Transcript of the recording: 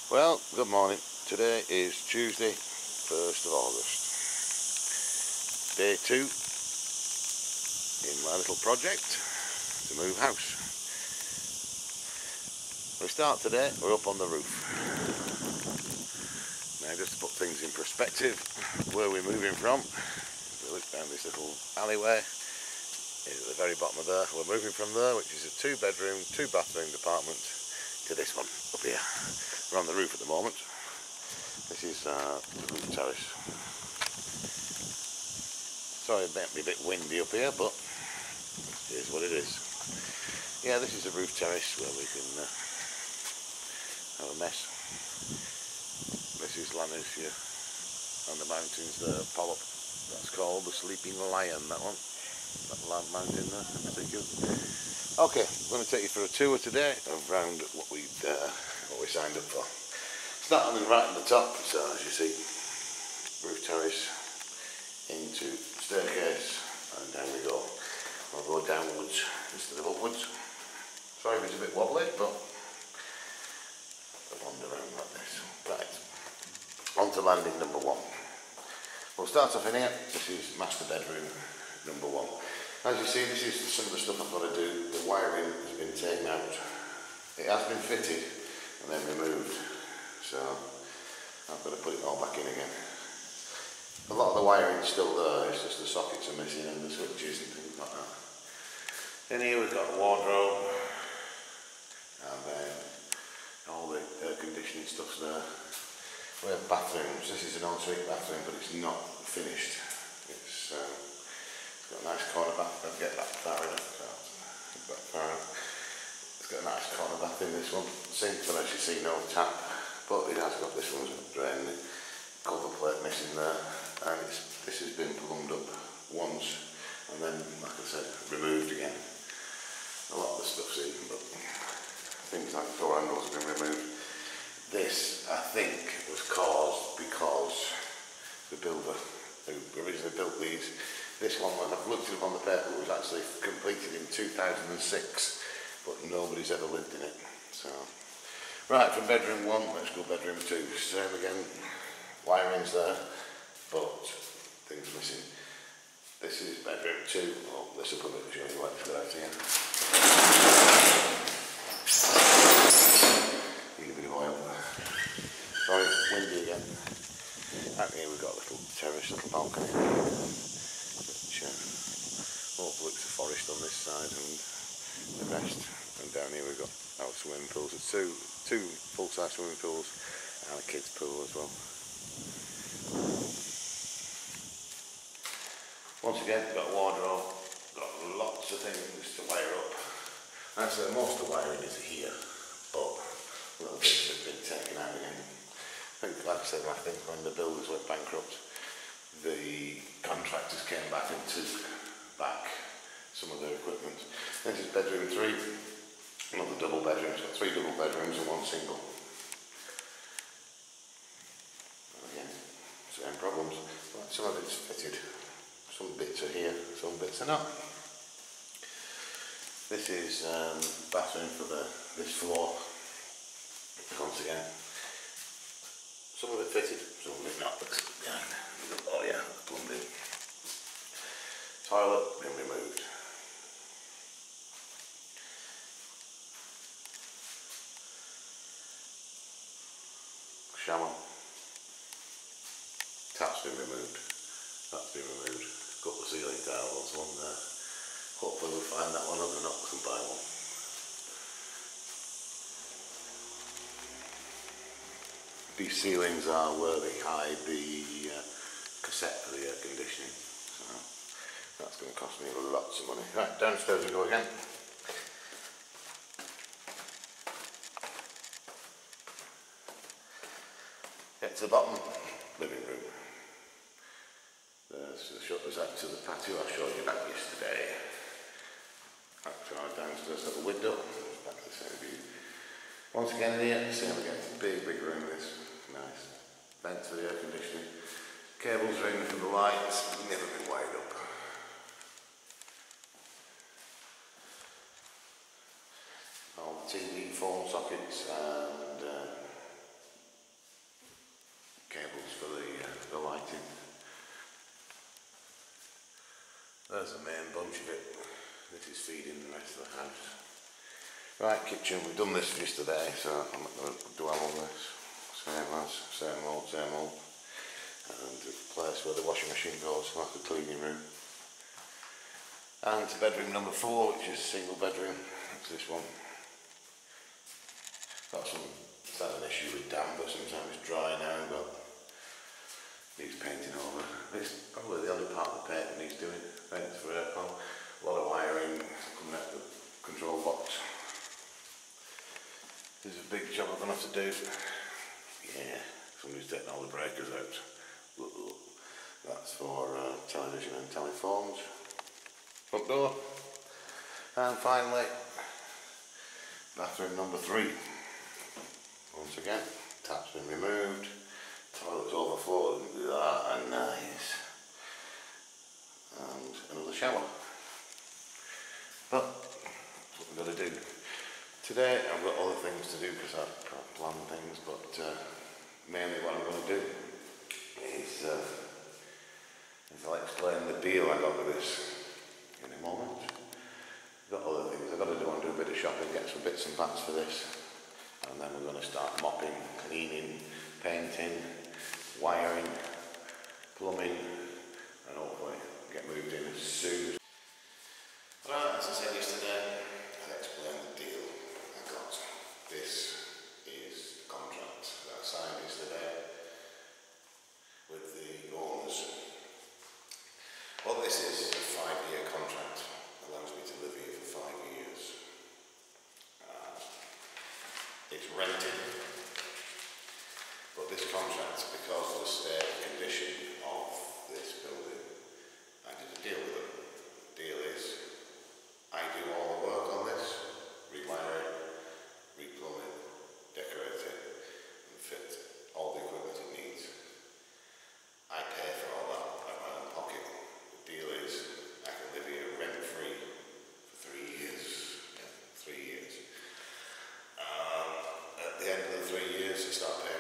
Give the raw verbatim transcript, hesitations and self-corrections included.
Well, good morning. Today is Tuesday, first of August. Day two in my little project to move house. We start today, we're up on the roof. Now just to put things in perspective, where we're moving from, if we look down this little alleyway, is at the very bottom of there. We're moving from there, which is a two bedroom, two bathroom apartment, to this one up here. We're on the roof at the moment. This is uh, the roof terrace. Sorry it might be a bit windy up here, but it is what it is. Yeah, this is the roof terrace where we can uh, have a mess. This is Lanarkshire on the mountains there, Pollock. That's called the Sleeping Lion, that one. That land mountain there in particular. Okay, I'm going to take you for a tour today around what we uh, what we signed up for. Starting right at the top, so as you see, roof terrace into staircase, and down we go. We'll go downwards instead of upwards. Sorry if it's a bit wobbly, but I'll wander around like this. Right, on to landing number one. We'll start off in here. This is master bedroom number one. As you see, this is some of the stuff I've got to do. The wiring has been taken out. It has been fitted and then removed. So I've got to put it all back in again. A lot of the wiring's still there, it's just the sockets are missing and the switches and things like that. In here we've got a wardrobe, and then all the air conditioning stuff's there. We have bathrooms. This is an ensuite bathroom, but it's not finished. It's, um, it's got a nice corner bath. I'll get that far enough. Get that far enough. It's got a nice corner bath in this one. Sink, but as you see, no tap. But it has got this one's drain, the cover plate missing there, and it's, this has been plumbed up once, and then, like I said, removed again. A lot of the stuff's in, but things like door handles have been removed. This, I think, was caused because the builder who originally built these, this one, when I've looked it up on the paper, was actually completed in two thousand six, but nobody's ever lived in it. So. Right, from bedroom one, let's go bedroom two. Same again, wiring's there, but things missing. This is bedroom two. Oh, this will probably show you what it's got out here. Need a bit of oil there. Sorry, windy again. Out here we've got a little terrace, little balcony. Which, uh, overlooks the forest on this side and the rest. And down here we've got our swimming pools. There's two, two full-size swimming pools and a kids' pool as well. Once again, we've got a wardrobe, got lots of things to wire up. Actually, most of the wiring is here, but little bits have been taken out again. I think, like I said, I think when the builders went bankrupt, the contractors came back and took back some of their equipment. This is bedroom three. Another double bedroom, it's got three double bedrooms and one single. Again, same problems. But some of it's fitted, some bits are here, some bits are not. This is um, bathroom for the this floor. Once again, some of it fitted, some of it not. Oh yeah, plumbed in. Toilet been removed. Shower. Tap's been removed. That's been removed. Got the ceiling tiles on there. Hopefully we'll find that one other not and buy one. These ceilings are where they hide the uh, cassette for the air conditioning. So that's going to cost me lots of money. Right, downstairs we go again. Get to the bottom, living room. There's the shutters out to the patio. I showed you that yesterday. Back to our downstairs at the window. Back to the same view. Once again in here, same again. Big, big room this. Nice. Vents for the air conditioning. Cables running from the lights. Never been wired up. All T V phone sockets and uh, there's the main bunch of it. This is feeding the rest of the house. Right, kitchen, we've done this yesterday, so I'm not going to dwell on this. Same as, same old, same old. And the place where the washing machine goes, like the cleaning room. And to bedroom number four, which is a single bedroom. That's this one. Got some, it's had an issue with damp, but sometimes it's dry now, but needs painting over. This is probably the only part of the paint that needs doing. Paint for aircon. A lot of wiring coming out the control box. There's a big job I'm going to have to do. Yeah, somebody's taking all the breakers out. That's for uh, television and telephones. Front door. And finally, bathroom number three. Once again, tap's been removed, toilet's overflowed, ah, nice. And another shower. But that's what we've got to do. Today I've got other things to do because I've planned things, but uh, mainly what I'm going to do is, uh, is I'll explain the deal I got with this in a moment. I've got other things I've got to do. I want to do a bit of shopping, get some bits and bats for this, and then we're going to start mopping, cleaning, painting, wiring, plumbing, and hopefully get moved in as soon as. Right, as I said yesterday, I'll explain the deal I got. This is the contract that I signed yesterday with the owners. What this is, is a five-year contract. Allows me to live here for five years. Uh, it's rented, but this contract, because of the state of condition of this building, I did a deal with them. The deal is, I do all the work on this, rewire it, replumb it, decorate it, and fit all the equipment it needs. I pay for all that out of my own pocket. The deal is, I can live here rent-free for three years. Yeah, three years. Um, at the end of the three years, I start paying